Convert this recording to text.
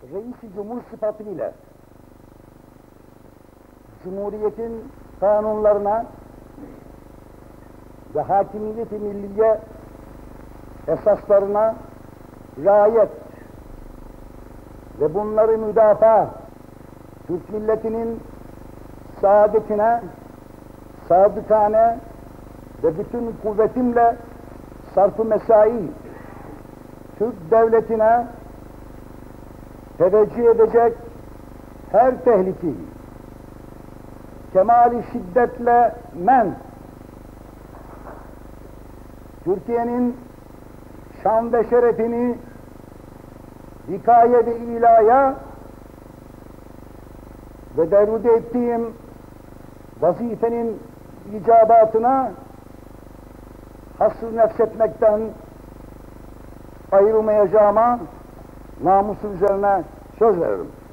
Reis-i Cumhur sıfatıyla Cumhuriyetin kanunlarına ve hakimiyet-i milliye esaslarına riayet ve bunları müdafaa, Türk milletinin saadetine sadıkane ve bütün kuvvetimle sarf-ı mesai, Türk devletine teveccüh edecek her tehlikeyi kemali şiddetle Türkiye'nin şan ve şerefini hikaye ve ilaya ve devrede ettiğim vazifenin icabatına hasır nefsetmekten ayrılmayacağıma namusum üzerine söz veririm.